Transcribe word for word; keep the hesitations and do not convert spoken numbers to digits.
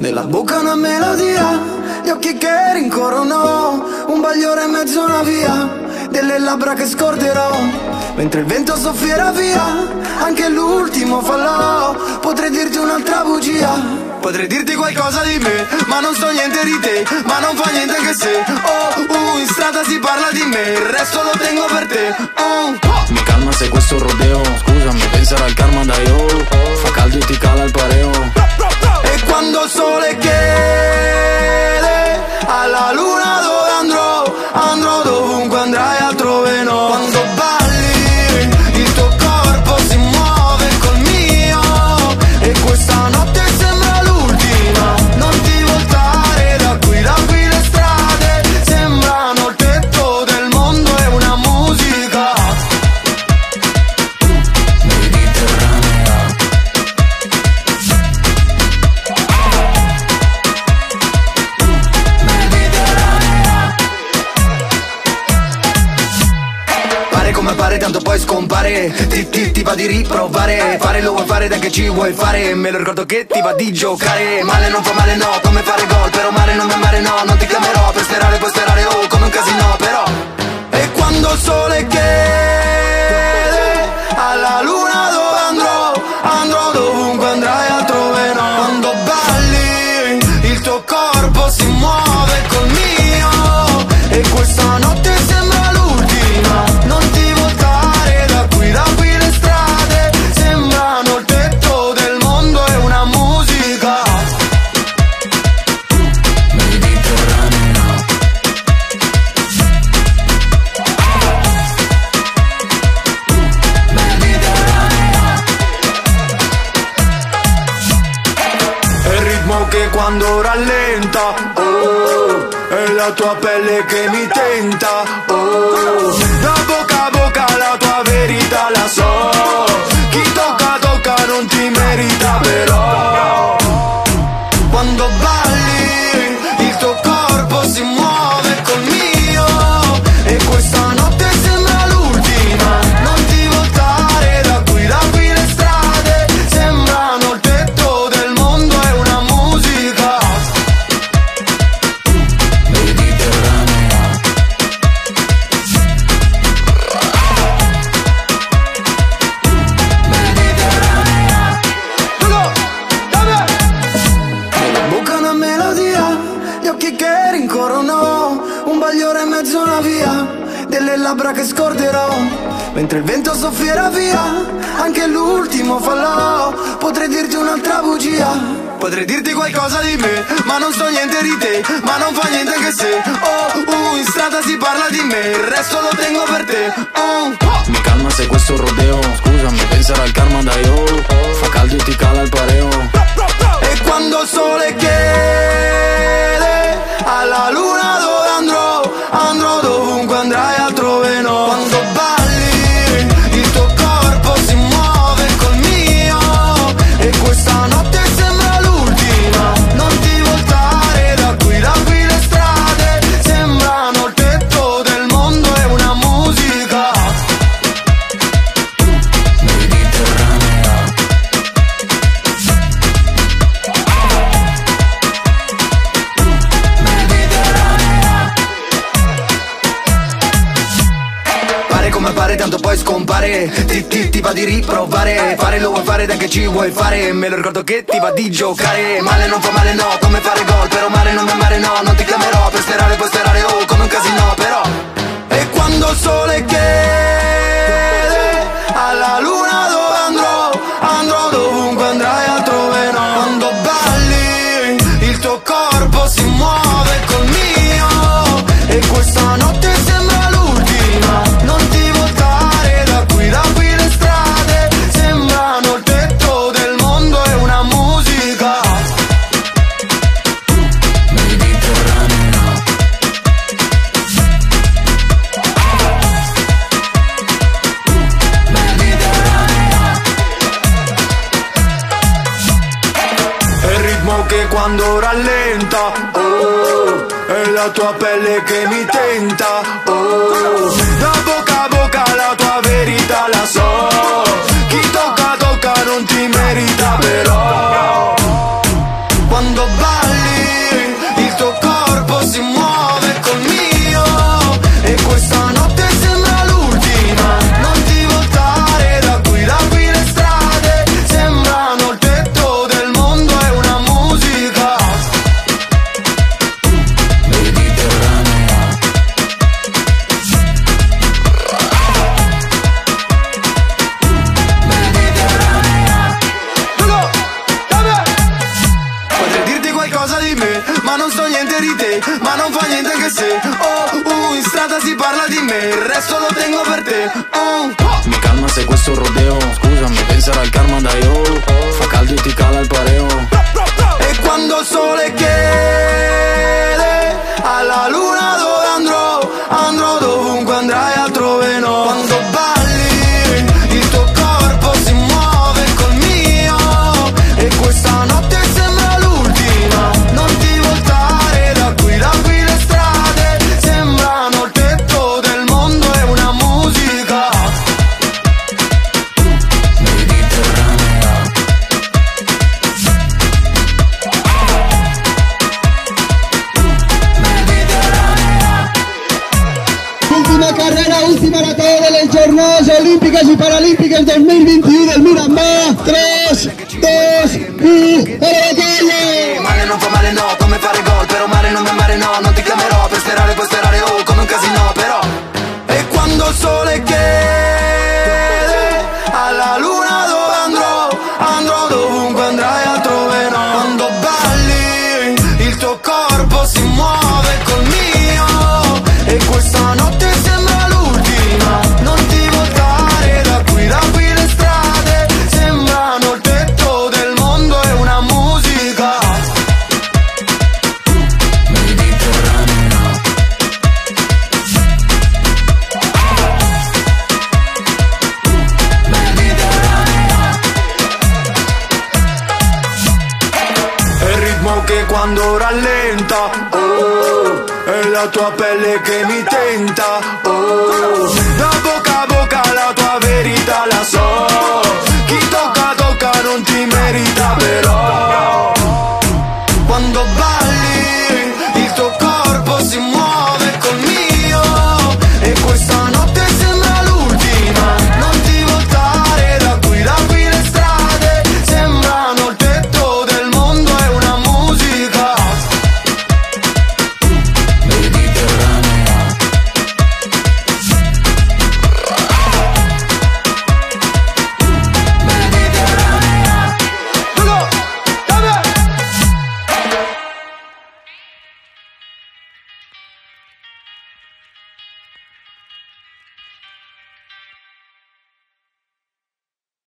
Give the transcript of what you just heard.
Nella bocca una melodia, gli occhi che rincorrono, un bagliore in mezzo a una via, delle labbra che scorderò, mentre il vento soffierà via, anche l'ultimo fallò. Potrei dirti un'altra bugia, potrei dirti qualcosa di me, ma non so niente di te, ma non fa niente anche se oh, uh, in strada si parla di me, il resto lo tengo per te. uh. Mi calma se questo rodeo, scusami, penserà al karma da io. Fa caldo e ti cala il pareo. E quando il sole chiede alla luna dove andrò, andrò dovunque andrai, altrove no. Quando balli il tuo corpo si muove col mio, e questa notte sembra l'ultima. Non ti voltare da qui, da qui le strade sembrano il tetto del mondo e una musica mediterranea. Pare come pare, tanto poi scompare. Ti, ti, ti va di riprovare, fare lo vuoi fare, dai che ci vuoi fare. Me lo ricordo che ti va di giocare. Male non fa male, no, come fare gol, però male non è male, no. Non ti chiamerò per sperare, puoi sperare, oh, come un casino, però. E quando il sole chiede alla luna dove andrò, andrò dovunque andrai, altrove no. Quando balli il tuo corpo si muove col mio, e questa notte sembra l'ultima. Non ti voltare da qui, da qui le strade sembrano il tetto del mondo e una musica mediterranea. Mediterranea. È il ritmo che quando rallenta, oh, è la tua pelle che mi tenta, oh, da bocca a bocca la tua verità la so. Chi tocca tocca non ti merita, però quando balli il tuo corpo si muove col mio, e questa notte sembra l'ultima. Non ti voltare da qui, da qui le strade sembrano il tetto del mondo e una musica mediterranea. Mediterranea. Nella bocca una melodia, gli occhi che rincorrono, un bagliore in mezzo a una via, delle labbra che scorderò, mentre il vento soffierà via, anche l'ultimo fallò. Potrei dirti un'altra bugia, potrei dirti qualcosa di me, ma non so niente di te, ma non fa niente anche se oh, uh, in strada si parla di me, il resto lo tengo per te. uh. Mi calma se questo rodeo, scusami, penserà al karma da io. Fa caldo e ti cala il pareo. E quando il sole chiede alla luna dove andrò, andrò dovunque andrai, altrove no. Quando balli il tuo corpo si muove col mio, e questa notte sembra l'ultima. Non ti voltare da qui, da qui le strade sembrano il tetto del mondo e una musica mediterranea. Pare come pare, tanto poi scompare. Ti, ti, ti va di riprovare, fare lo vuoi fare, dai che ci vuoi fare. Me lo ricordo che ti va di giocare. Male non fa male, no, come fare gol, però male non è male, no. Non ti chiamerò per sperare, puoi sperare, oh, come un casino, però. E quando il sole chiede alla luna dove andrò, andrò dovunque andrai, altrove no. Quando balli il tuo corpo si muove col mio, e questa notte sembra l'ultima. Non ti voltare da qui, da qui le strade sembrano il tetto del mondo e una musica mediterranea. Mediterranea. È il ritmo che quando rallenta, oh, è la tua pelle che mi tenta, oh, da bocca a bocca la tua verità la so. Chi tocca tocca non ti merita, però quando vai me, ma non so niente di te, ma non fa niente che se oh, uh, in strada si parla di me, il resto lo tengo per te. Oh. Mi calma se questo rodeo, scusami, penserà al karma da io. Fa caldo e ti cala il pareo. E quando il sole chiede alla luna dove andrò, andrò dovunque andrai altrove no. Quando balli il tuo corpo si muove col mio, e questa notte sembra l'ultima. Non ti voltare da qui, da qui le strade sembrano il tetto del mondo e una musica mediterranea. Última carrera, última maratón de las jornadas olímpicas y paralímpicas dos mil veintiuno del Miramar. tres, dos, uno, ¡a la batalla! Male non fa male no, come fare gol, però male non mi male no. Non ti chiamerò per sperare, puoi sperare oh, come un casino però. E quando il sole chiede alla luna dove andrò, andrò dovunque andrai altrove no. Quando balli il tuo corpo si muove col mio, e questa notte sembra l'ultima. Non ti voltare da qui, da qui le strade sembrano il tetto del mondo e una musica mediterranea. Mediterranea. È il ritmo che quando rallenta, oh, è la tua pelle che mi tenta, oh, da bocca a bocca la tua verità la so. Chi tocca tocca non ti merita però.